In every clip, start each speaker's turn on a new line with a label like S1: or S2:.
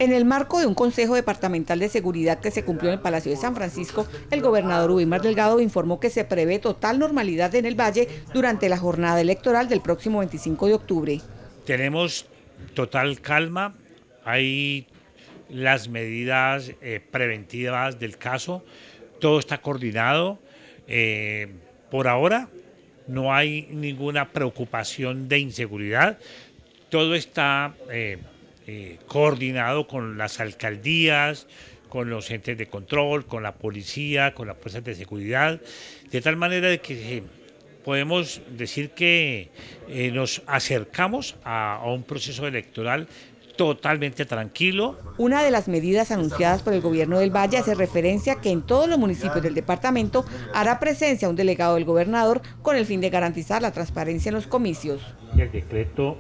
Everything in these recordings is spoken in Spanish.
S1: En el marco de un Consejo Departamental de Seguridad que se cumplió en el Palacio de San Francisco, el gobernador Weimar Delgado informó que se prevé total normalidad en el Valle durante la jornada electoral del próximo 25 de octubre.
S2: Tenemos total calma, hay las medidas preventivas del caso, todo está coordinado. Por ahora no hay ninguna preocupación de inseguridad, todo está coordinado con las alcaldías, con los entes de control, con la policía, con las fuerzas de seguridad, de tal manera de que podemos decir que nos acercamos a un proceso electoral totalmente tranquilo.
S1: Una de las medidas anunciadas por el gobierno del Valle hace referencia a que en todos los municipios del departamento hará presencia un delegado del gobernador con el fin de garantizar la transparencia en los comicios.
S2: El decreto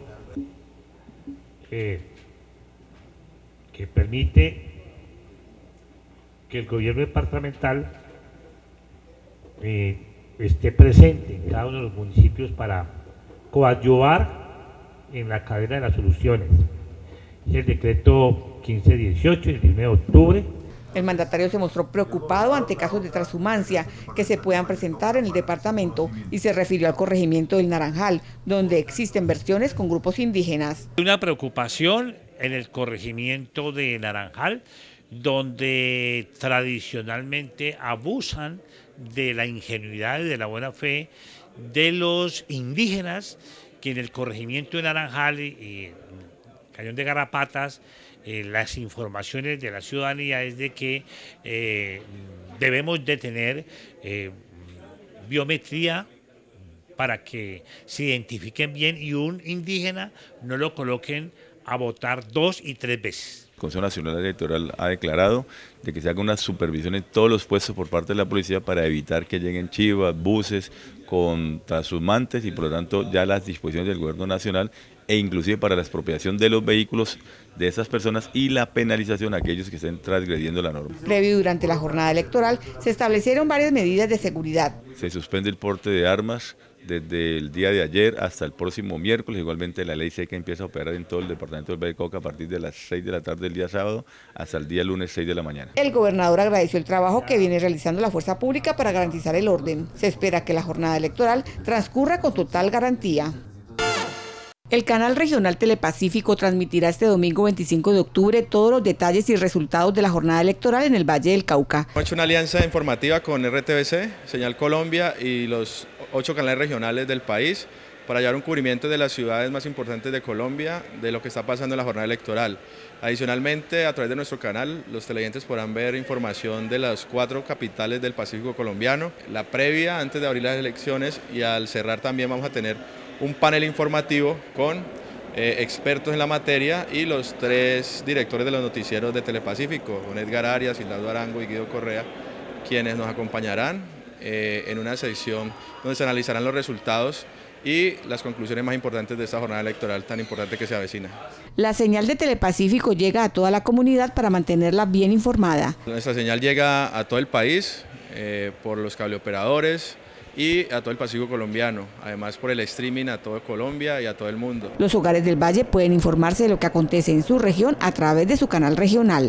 S2: que permite que el gobierno departamental esté presente en cada uno de los municipios para coadyuvar en la cadena de las soluciones. Es el decreto 1518 del 1 de octubre.
S1: El mandatario se mostró preocupado ante casos de transhumancia que se puedan presentar en el departamento y se refirió al corregimiento del Naranjal, donde existen versiones con grupos indígenas.
S2: Hay una preocupación en el corregimiento de Naranjal, donde tradicionalmente abusan de la ingenuidad y de la buena fe de los indígenas, que en el corregimiento de Naranjal y Cañón de Garrapatas, las informaciones de la ciudadanía es de que debemos de tener biometría para que se identifiquen bien y un indígena no lo coloquen a votar 2 y 3 veces.
S3: El Consejo Nacional Electoral ha declarado de que se haga una supervisión en todos los puestos por parte de la policía para evitar que lleguen chivas, buses con transhumantes y por lo tanto ya las disposiciones del gobierno nacional e inclusive para la expropiación de los vehículos de esas personas y la penalización a aquellos que estén transgrediendo la norma.
S1: Previo y durante la jornada electoral se establecieron varias medidas de seguridad.
S3: Se suspende el porte de armas desde el día de ayer hasta el próximo miércoles, igualmente la ley seca empieza a operar en todo el departamento del Valle del Cauca a partir de las 6 de la tarde del día sábado hasta el día lunes 6 de la mañana.
S1: El gobernador agradeció el trabajo que viene realizando la fuerza pública para garantizar el orden. Se espera que la jornada electoral transcurra con total garantía. El canal regional Telepacífico transmitirá este domingo 25 de octubre todos los detalles y resultados de la jornada electoral en el Valle del Cauca.
S4: Hemos hecho una alianza informativa con RTBC, Señal Colombia y los 8 canales regionales del país para llevar un cubrimiento de las ciudades más importantes de Colombia, de lo que está pasando en la jornada electoral. Adicionalmente, a través de nuestro canal, los televidentes podrán ver información de las 4 capitales del Pacífico colombiano, la previa antes de abrir las elecciones, y al cerrar también vamos a tener un panel informativo con expertos en la materia y los 3 directores de los noticieros de Telepacífico, con Edgar Arias, Hildardo Arango y Guido Correa, quienes nos acompañarán en una sección donde se analizarán los resultados y las conclusiones más importantes de esta jornada electoral tan importante que se avecina.
S1: La señal de Telepacífico llega a toda la comunidad para mantenerla bien informada.
S4: Nuestra señal llega a todo el país por los cableoperadores y a todo el Pacífico colombiano, además por el streaming a toda Colombia y a todo el mundo.
S1: Los hogares del Valle pueden informarse de lo que acontece en su región a través de su canal regional.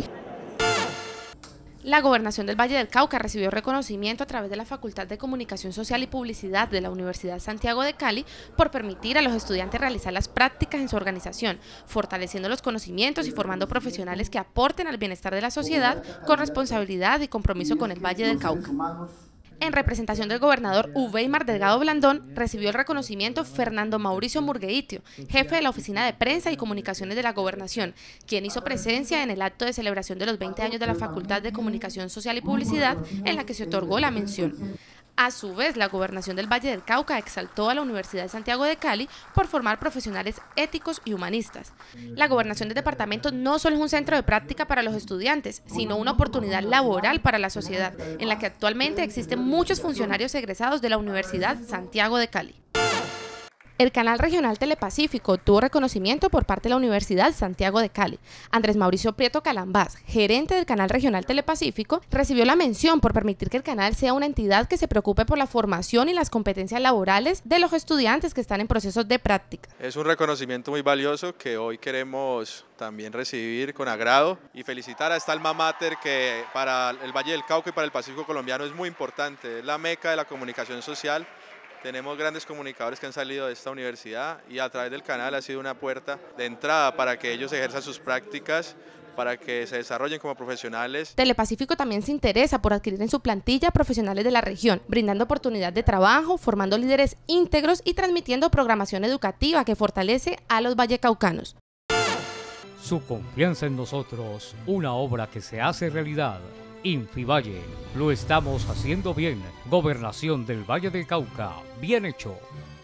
S5: La Gobernación del Valle del Cauca recibió reconocimiento a través de la Facultad de Comunicación Social y Publicidad de la Universidad Santiago de Cali por permitir a los estudiantes realizar las prácticas en su organización, fortaleciendo los conocimientos y formando profesionales que aporten al bienestar de la sociedad con responsabilidad y compromiso con el Valle del Cauca. En representación del gobernador Weimar Delgado Blandón, recibió el reconocimiento Fernando Mauricio Murgueitio, jefe de la Oficina de Prensa y Comunicaciones de la Gobernación, quien hizo presencia en el acto de celebración de los 20 años de la Facultad de Comunicación Social y Publicidad, en la que se otorgó la mención. A su vez, la Gobernación del Valle del Cauca exaltó a la Universidad de Santiago de Cali por formar profesionales éticos y humanistas. La Gobernación del departamento no solo es un centro de práctica para los estudiantes, sino una oportunidad laboral para la sociedad, en la que actualmente existen muchos funcionarios egresados de la Universidad Santiago de Cali. El Canal Regional Telepacífico obtuvo reconocimiento por parte de la Universidad Santiago de Cali. Andrés Mauricio Prieto Calambás, gerente del Canal Regional Telepacífico, recibió la mención por permitir que el canal sea una entidad que se preocupe por la formación y las competencias laborales de los estudiantes que están en procesos de práctica.
S4: Es un reconocimiento muy valioso que hoy queremos también recibir con agrado y felicitar a esta alma mater que para el Valle del Cauca y para el Pacífico colombiano es muy importante, es la meca de la comunicación social. Tenemos grandes comunicadores que han salido de esta universidad y a través del canal ha sido una puerta de entrada para que ellos ejerzan sus prácticas, para que se desarrollen como profesionales.
S5: Telepacífico también se interesa por adquirir en su plantilla profesionales de la región, brindando oportunidad de trabajo, formando líderes íntegros y transmitiendo programación educativa que fortalece a los vallecaucanos.
S6: Su confianza en nosotros, una obra que se hace realidad. Infivalle, lo estamos haciendo bien. Gobernación del Valle del Cauca, bien hecho.